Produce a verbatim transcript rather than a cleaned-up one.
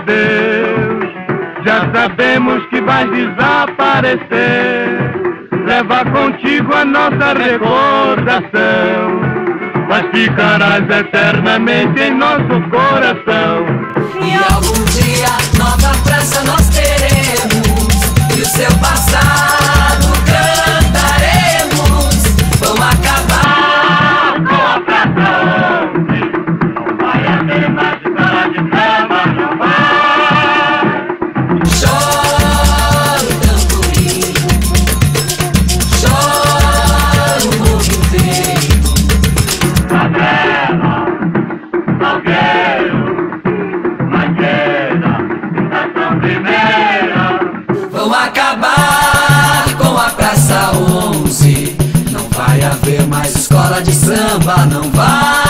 adeus. Já sabemos que vai desaparecer. Leva contigo a nossa recordação, mas ficarás eternamente em nosso coração. E algum dia nova praça nós teremos, e o seu passado cantaremos. Vamos acabar com a praça onze. Não vai haver mais escola de samba, não vai. Chora o tamborim, chora o mundo inteiro. Favela, Salgueiro, Mangueira, Estação Primeira. Vão acabar com a Praça onze. Não vai haver mais escola de samba, não vai.